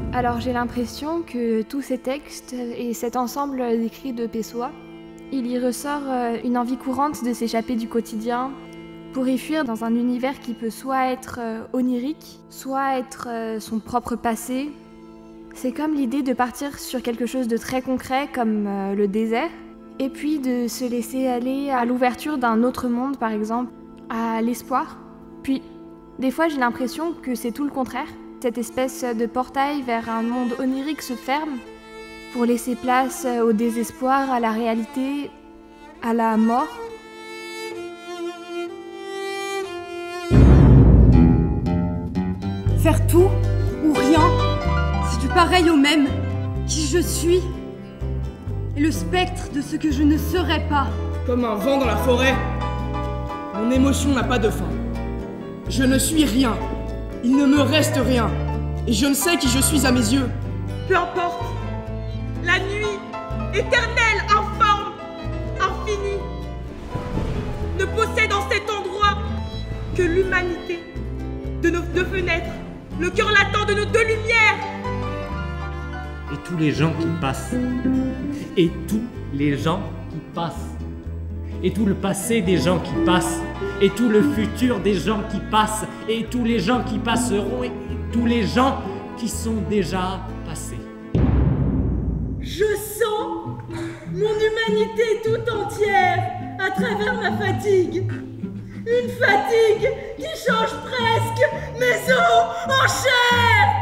Alors j'ai l'impression que tous ces textes et cet ensemble d'écrits de Pessoa, il y ressort une envie courante de s'échapper du quotidien pour y fuir dans un univers qui peut soit être onirique, soit être son propre passé. C'est comme l'idée de partir sur quelque chose de très concret comme le désert, et puis de se laisser aller à l'ouverture d'un autre monde par exemple, à l'espoir. Puis des fois j'ai l'impression que c'est tout le contraire. Cette espèce de portail vers un monde onirique se ferme pour laisser place au désespoir, à la réalité, à la mort. Faire tout ou rien, c'est du pareil au même. Qui je suis et le spectre de ce que je ne serai pas. Comme un vent dans la forêt, mon émotion n'a pas de fin. Je ne suis rien. Il ne me reste rien, et je ne sais qui je suis à mes yeux. Peu importe, la nuit, éternelle, informe, infinie, ne possède en cet endroit que l'humanité de nos deux fenêtres, le cœur latent de nos deux lumières. Et tous les gens qui passent, et tous les gens qui passent, et tout le passé des gens qui passent, et tout le futur des gens qui passent, et tous les gens qui passeront, et tous les gens qui sont déjà passés. Je sens mon humanité tout entière à travers ma fatigue. Une fatigue qui change presque mes os en chair.